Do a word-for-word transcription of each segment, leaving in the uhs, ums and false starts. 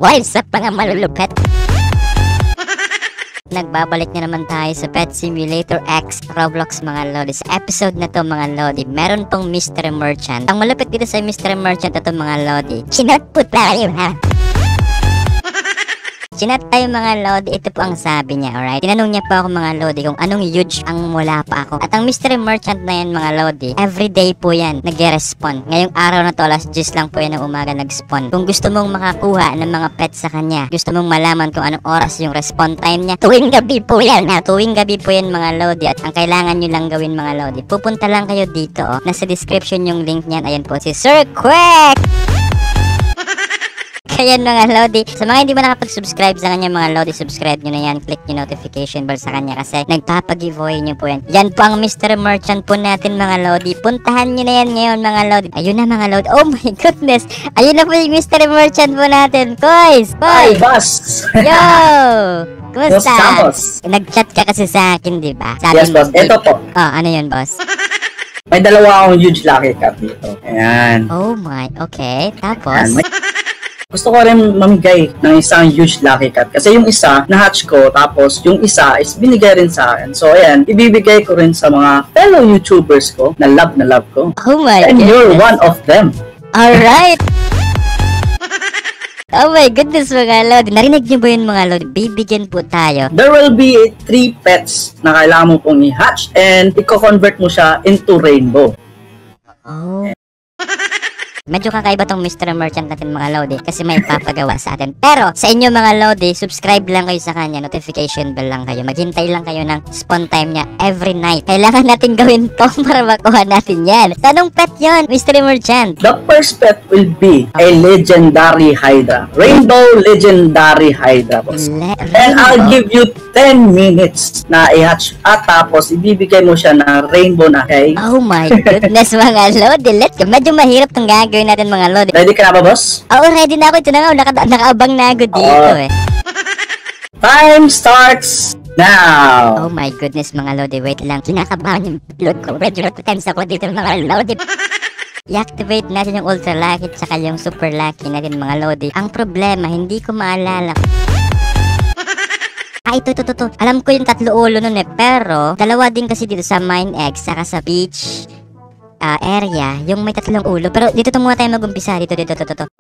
What's up mga malulupet? Nagbabalik na naman tayo sa Pet Simulator X Roblox mga lodi. Sa episode na to mga lodi, meron pong Mystery Merchant. Ang malupit dito sa Mystery Merchant na to mga lodi, sinot po tayo ha. Sinat tayo mga lodi, ito po ang sabi niya, alright? Tinanong niya pa ako mga lodi kung anong huge ang mula pa ako. At ang Mystery Merchant na yan mga lodi, everyday po yan nag-respawn. Ngayong araw na to, alas diyes lang po yan ng umaga nag-spawn. Kung gusto mong makakuha ng mga pet sa kanya, gusto mong malaman kung anong oras yung respawn time niya, tuwing gabi po yan ha, tuwing gabi po yan mga lodi. At ang kailangan nyo lang gawin mga lodi, pupunta lang kayo dito oh. Nasa description yung link niyan, ayan po si Sir Quick! Ayan mga lodi, sa mga hindi ba nakapag-subscribe sa kanya mga lodi, subscribe nyo na yan, click nyo notification bell sa kanya kasi nagpapag-giveaway nyo po yan. Yan po ang Mystery Merchant po natin mga lodi, puntahan nyo na yan ngayon mga lodi. Ayun na mga lodi, oh my goodness, ayun na po yung Mystery Merchant po natin. Koys, Koys! Hi, boss! Yo! Kumusta? Boss, nag-chat ka kasi sa akin diba? Yes boss, eto po. Oh, ano yun boss? May dalawa akong huge lucky cat dito. Ayan. Oh my, okay, tapos? Ayan. May... Gusto ko rin mamigay ng isang huge lucky cat. Kasi yung isa, na-hatch ko, tapos yung isa is binigay rin sa akin. So, ayan, ibibigay ko rin sa mga fellow YouTubers ko na love na love ko. Oh my And goodness. you're one of them. Alright! Oh my goodness mga lodi. Narinig niyo ba yun mga lodi? Bibigyan po tayo. There will be three pets na kailangan mo pong i-hatch and i-convert mo siya into rainbow. Oh. Medyo kakaiba tong Mystery Merchant natin mga lodi kasi may papagawa sa atin. Pero sa inyo mga lodi, subscribe lang kayo sa kanya, notification bell lang kayo. Maghintay lang kayo ng spawn time niya every night. Kailangan natin gawin to para makuha natin yan. Tanong pet yon, Mystery Merchant? The first pet will be a legendary Hydra. Rainbow legendary Hydra. Le And I'll give you ten minutes na i-hatch at tapos ibibigay mo siya ng rainbow na kay. Oh my goodness mga lodi, let's go. Medyo mahirap tong gagawin natin mga lodi. Ready ka na ba, boss? Oo, ready na ako. Ito na nga, naka nakaabang na ako dito Oh. eh. Time starts now! Oh my goodness mga lodi, wait lang. Kinakabahan yung load ko. Medyo tense ako dito mga lodi. I-activate natin yung ultra lucky at saka yung super lucky natin mga lodi. Ang problema, hindi ko maalala. Ah, ito, ito, ito, ito. Alam ko yung tatlo ulo nun eh. Pero, dalawa din kasi dito sa Mine X saka sa beach uh, area, yung may tatlong ulo. Pero dito ito muna tayo mag-umpisa. Dito, dito, dito, dito.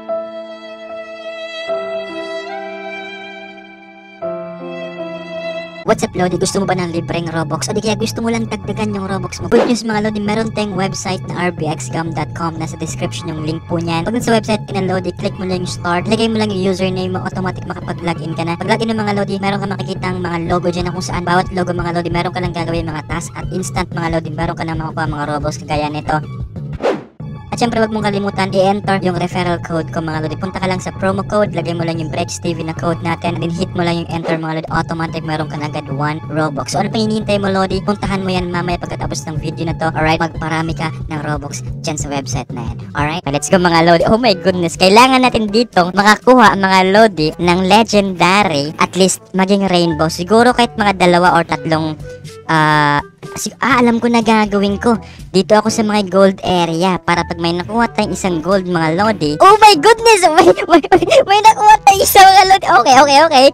What's up Lodi? Gusto mo ba ng libreng Robux? O di kaya gusto mo lang dagdagan yung Robux mo? Good news mga Lodi, meron tayong website na r b x gam dot com. Nasa description yung link po niyan. Pag sa website ka na Lodi, click mo lang yung start. Lagay mo lang yung username mo, automatic makapag-login ka na. Pag login ng mga Lodi, meron ka makikita ang mga logo dyan na kung saan bawat logo mga Lodi, meron ka lang gagawin mga task at instant mga Lodi, meron ka na makukuha mga Robux kagaya nito. At syempre wag mong kalimutan i-enter yung referral code ko mga lodi. Punta ka lang sa promo code, lagay mo lang yung BrexTV na code natin, then hit mo lang yung enter mga lodi, automatic meron ka na agad one Robux. So ano pang hinihintay mo lodi? Puntahan mo yan mamaya pagkatapos ng video na to. Alright, magparami ka ng Robux dyan sa website na yan. Alright, let's go mga lodi. Oh my goodness, kailangan natin dito makakuha mga lodi ng legendary, at least maging rainbow. Siguro kahit mga dalawa or tatlong Ah, uh, ah, alam ko na gagawin ko. Dito ako sa mga gold area para pag may nakuha tayong isang gold mga lodi. Oh my goodness! May, may, may, may nakuha tayong isang mga lodi. Okay, okay, okay.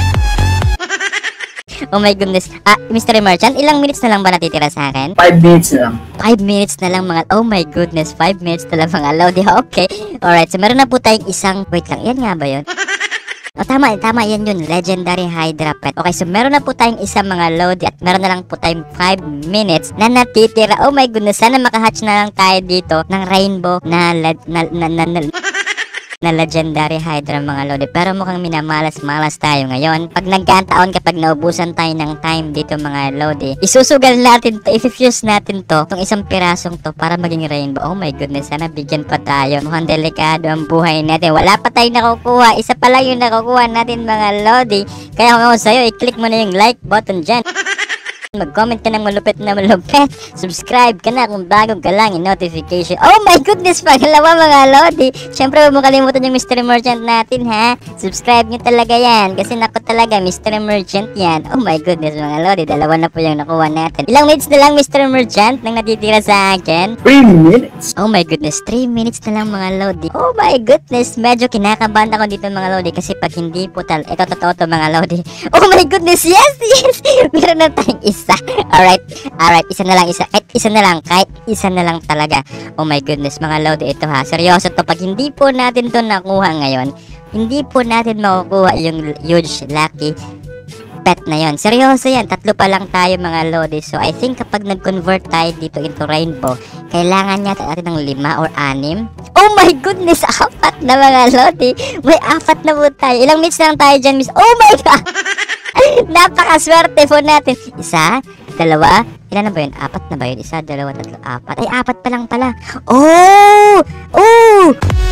Oh my goodness. Ah, Mystery Merchant, ilang minutes na lang ba natitira sa akin? five minutes na lang. five minutes na lang mga... Oh my goodness, five minutes na lang mga lodi. Okay. Alright, so meron na po tayong isang... Wait lang, yan nga ba yun? O oh, tama, tama yan yun, legendary Hydra pet. Okay, so meron na po tayong isang mga lodi at meron na lang po tayong five minutes na natitira. Oh my goodness, sana makahatch na lang tayo dito ng rainbow na na na na, na, na, na legendary Hydra mga lodi. Pero mukhang minamalas-malas tayo ngayon. Pag nagkataon kapag naubusan tayo ng time dito mga lodi, isusugal natin to, i-fuse natin to, itong isang pirasong to para maging rainbow. Oh my goodness, sana bigyan pa tayo. Mukhang delikado ang buhay natin. Wala pa tayong nakukuha. Isa pa lang yung nakukuha natin mga lodi. Kaya kung ako sa'yo, i-click mo na yung like button dyan. mag-comment ka ng malupit na malupit. Subscribe ka na kung bagong ka lang, notification. Oh my goodness, pangalawa mga lodi. Siyempre, huwag mo kalimutan yung mystery merchant natin ha. Subscribe nyo talaga yan. Kasi nako talaga, mystery merchant yan. Oh my goodness mga lodi, dalawa na po yung nakuha natin. Ilang minutes na lang mystery merchant nang natitira sa akin? three minutes. Oh my goodness, three minutes na lang mga lodi. Oh my goodness, medyo kinakabahan ako dito mga lodi. Kasi pag hindi po tal, ito totoo to mga lodi. Oh my goodness, yes, yes. Meron na tayong isa. Alright, alright, isa na lang, isa. Kahit isa na lang, kahit isa na lang talaga. Oh my goodness mga lodi, ito ha. Seryoso to, pag hindi po natin to nakuha ngayon, hindi po natin makukuha yung huge lucky pet na yon. Seryoso yan, tatlo pa lang tayo mga lodi. So I think kapag nag-convert tayo dito into rainbow, kailangan niya natin ng lima or anim. Oh my goodness, apat na mga lodi. May apat na po tayo. Ilang minutes lang tayo dyan, miss. Oh my god. Napakaswerte po natin. Isa, dalawa, ilan na ba yun? Apat na ba yun? Isa, dalawa, tatlo, apat. Ay, apat pa lang pala. Oh! Oh!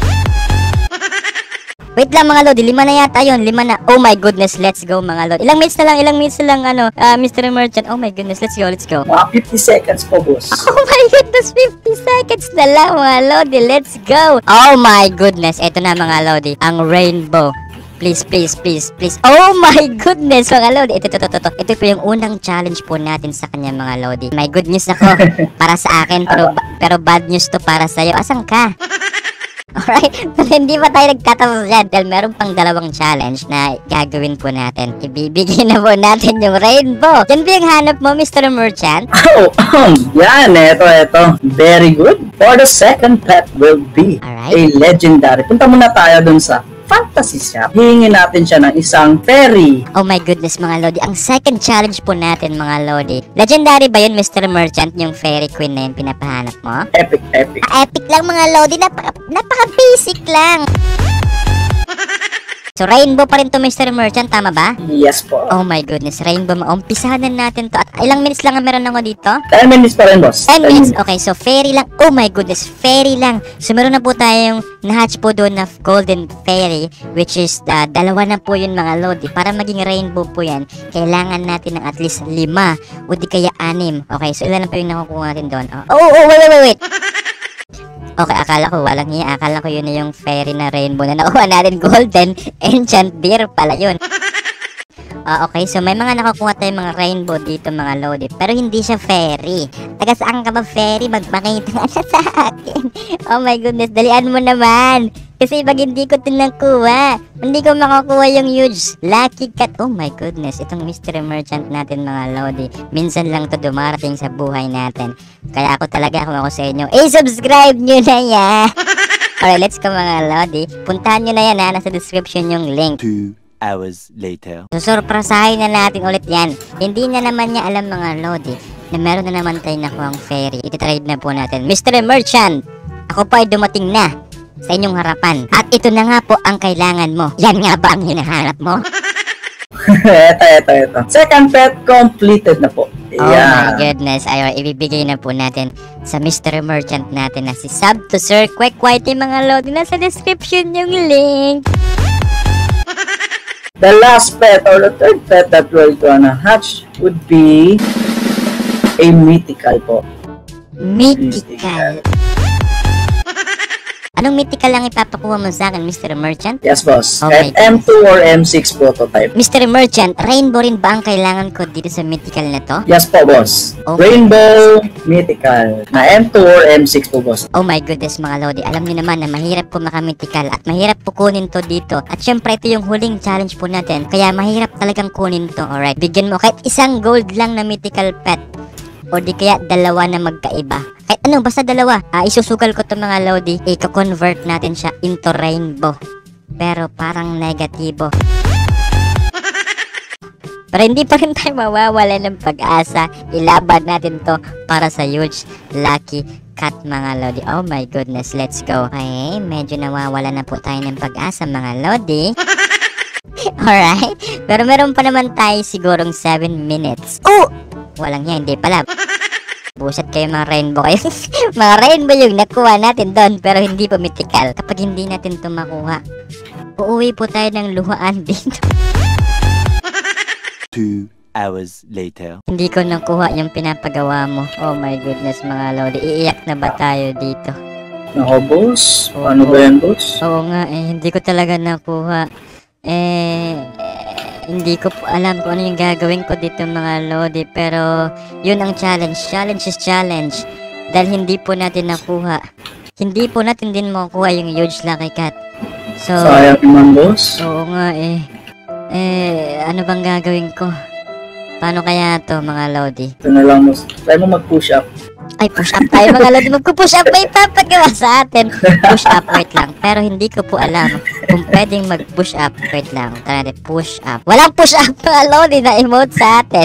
Wait lang mga lodi, lima na yata yun, lima na. Oh my goodness, let's go mga lodi. Ilang minutes na lang, ilang minutes na lang ano, uh, mystery merchant. Oh my goodness, let's go, let's go. Mga fifty seconds po, boss. Oh my goodness, fifty seconds na lang mga lodi, let's go. Oh my goodness, eto na mga lodi, ang rainbow. Please, please, please, please. Oh my goodness, mga lodi. Ito, ito, ito, ito. Ito po yung unang challenge po natin sa kanya, mga lodi. May good news ako para sa akin, pero, pero bad news to para sa'yo. Asan ka? Alright, pero hindi pa tayo nagtatapos dyan dahil meron pang dalawang challenge na gagawin po natin. Ibibigay na po natin yung rainbow. Yan ba yung hanap mo, Mister Merchant? Oh, um, yan, eto, eto. Very good. For the second pet will be Alright. a legendary. Punta muna tayo dun sa fantasy shop. Hihingin natin siya ng isang fairy. Oh my goodness mga lodi, ang second challenge po natin mga lodi. Legendary ba yun, Mister Merchant, yung fairy queen na yun pinapahanap mo? Epic, epic. Ah, epic lang mga lodi, napaka, napaka basic lang. So rainbow pa rin to, Mister Merchant, tama ba? Yes po. Oh my goodness, rainbow, maumpisahan na natin to. At ilang minutes lang ang meron ako dito? ten minutes pa rin, boss. ten minutes, okay, so fairy lang. Oh my goodness, fairy lang. So meron na po tayong nahatch po doon na golden fairy, which is uh, dalawa na po yun mga lodi. Para maging rainbow po yan, kailangan natin ng at least lima o di kaya anim. Okay, so ilan na po yung nakukuha natin doon? Oh, oh, oh wait, wait, wait, wait. Okay, akala ko walang hiya. Akala ko yun na yung fairy na rainbow na nakuha natin. Golden enchant deer pala yun. Uh, okay, so may mga nakukuha tayong mga rainbow dito mga lodi. Pero hindi siya fairy. Taga saan ka ba fairy? Magpakita nga siya sa akin. Oh my goodness, dalian mo naman. Kasi pag hindi ko tinakuha, hindi ko makakuha yung huge lucky cat. Oh my goodness, itong mystery merchant natin mga lodi. Minsan lang to dumarating sa buhay natin. Kaya ako talaga kung ako sa inyo, eh subscribe nyo na yan. Alright, let's go mga lodi. Puntahan nyo na yan ha, nasa description yung link. Two hours later. So surpresahin na natin ulit yan. Hindi na naman niya alam mga lodi na meron na naman tayo nakuhang fairy. Ititrade na po natin. Mystery Merchant, ako pa ay dumating na sa inyong harapan. At ito na nga po ang kailangan mo. Yan nga ba ang hinahanap mo? Eto, eto, eto. Second pet completed na po. Oh my Yeah. goodness. Ayun, ibibigay na po natin sa Mister Merchant natin na si Sub to Sir Quick Whitey mga lodi. Nasa description yung link. The last pet or the third pet that we're gonna hatch would be a mythical po. Mythical. Anong mythical lang ipapakuha mo sa akin, Mister Merchant? Yes, boss. Oh At my M two or M six prototype. Mister Merchant, rainbow rin ba ang kailangan ko dito sa mythical na to? Yes po, boss. Okay. Rainbow, mythical. Na M two or M six po, boss. Oh my goodness mga lodi, alam niyo naman na mahirap po makamythical at mahirap po kunin to dito. At syempre ito yung huling challenge po natin, kaya mahirap talagang kunin to. Alright, bigyan mo kahit isang gold lang na mythical pet. O di kaya dalawa na magkaiba. Kahit ano, basta dalawa. Ah, isusugal ko to mga lodi. Ika-convert natin siya into rainbow. Pero parang negatibo. Pero hindi pa rin tayo mawawala ng pag-asa. Ilaban natin to para sa huge lucky cat mga lodi. Oh my goodness, let's go. Okay, medyo nawawala na po tayo ng pag-asa mga lodi. Alright, pero meron pa naman tayo sigurong seven minutes. Oh! Walang niya, hindi pala. Buset kayo mga rainbow kayo. Mga rainbow yung nakuha natin doon pero hindi pa mythical. Kapag hindi natin ito makuha, uuwi po tayo ng luhaan dito. Two hours later. Hindi ko nakuha yung pinapagawa mo. Oh my goodness mga lodi. Iiyak na ba tayo dito? Nako, boss. Paano ba yan, boss? Oo nga eh. Hindi ko talaga nakuha. Eh... Hindi ko po alam kung ano yung gagawin ko dito mga lodi. Pero yun ang challenge. Challenge is challenge. Dahil hindi po natin nakuha. Hindi po natin din makukuha yung huge lucky cat. So, Sayang naman, boss. oo nga eh. Eh, ano bang gagawin ko? Paano kaya to mga lodi? Ito na lang, boss. Try mo mag-push up. Ay, push up tayo mga lodi. Magpupush up may papagawa sa atin. Push up, wait lang. Pero hindi ko po alam kung pwedeng mag-push up. Wait lang. Tara natin, push up. Walang push up mga lodi na emote sa atin.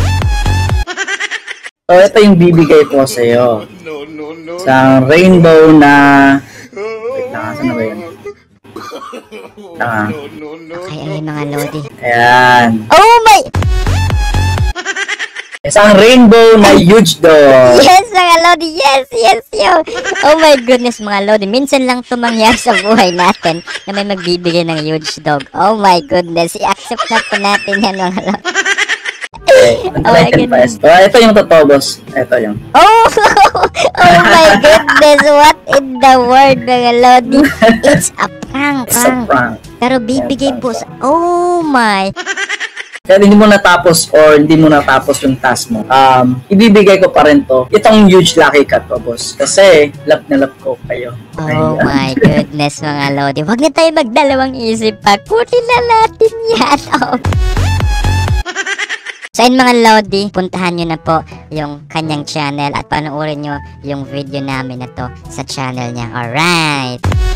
So, ito yung bibigay ko sa iyo. Sa rainbow na... Wait lang, saan na ba yun? Ah, Okay, ayun mga lodi. ayan. Oh my... Isang rainbow na huge dog. Yes mga lodi, yes, yes, yo. Oh my goodness mga lodi. Minsan lang ito mangyari sa buhay natin na may magbibigay ng huge dog. Oh my goodness, i-accept na po natin yan mga lodi. Oh my goodness. So, ito yung totoo, boss. Ito yung. Oh, oh my goodness, what in the world mga lodi? It's a prank, It's a prank. prank. Pero bibigay po sa... Oh my... Kaya hindi mo natapos or hindi mo natapos yung task mo, um, ibibigay ko pa rin to. Itong huge lucky cat to, boss. Kasi, love na love ko kayo. Oh Ayan. my goodness mga lodi. Huwag na tayo magdalawang isip pa. Kunin na natin yan. Oh. So yun mga lodi, puntahan nyo na po yung kanyang channel at panoorin nyo yung video namin na to sa channel niya. Alright.